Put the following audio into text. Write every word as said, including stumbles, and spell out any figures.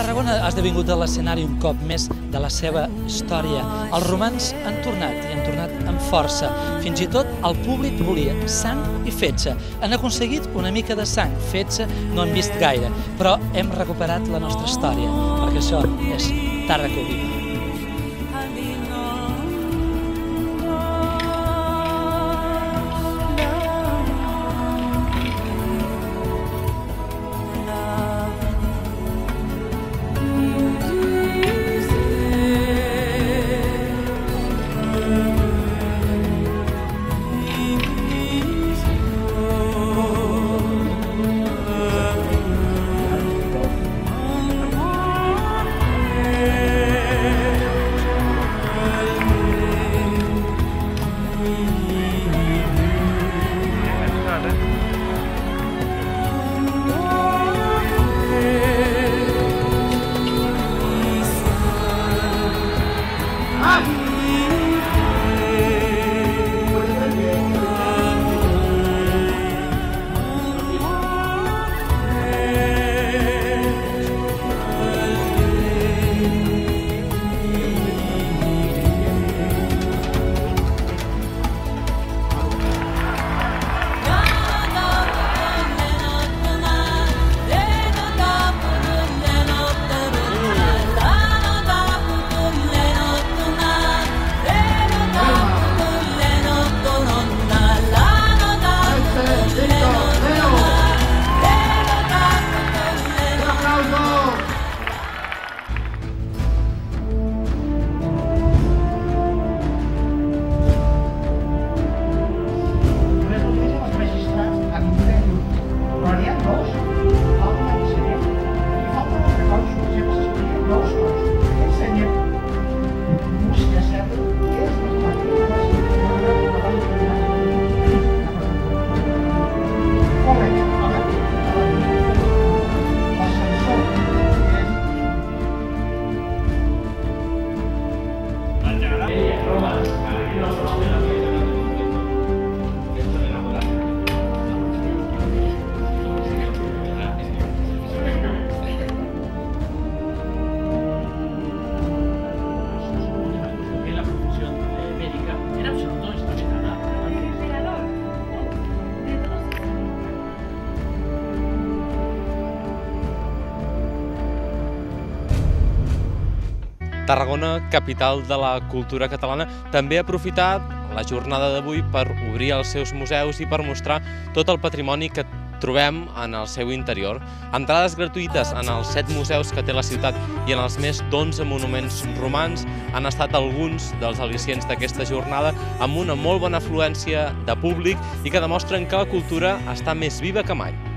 Tarragona ha esdevingut l'escenari un cop més de la seva història. Els romans han tornat i han tornat amb força. Fins i tot el públic volia sang i fetge. Han aconseguit una mica de sang, fetge no han vist gaire, però hem recuperat la nostra història, perquè això és Tàrraco Viva. Tarragona, capital de la cultura catalana, també ha aprofitat la jornada d'avui per obrir els seus museus i per mostrar tot el patrimoni que trobem en el seu interior. Entrades gratuïtes en els set museus que té la ciutat i en els més d'onze monuments romans han estat alguns dels al·licients d'aquesta jornada, amb una molt bona afluència de públic i que demostren que la cultura està més viva que mai.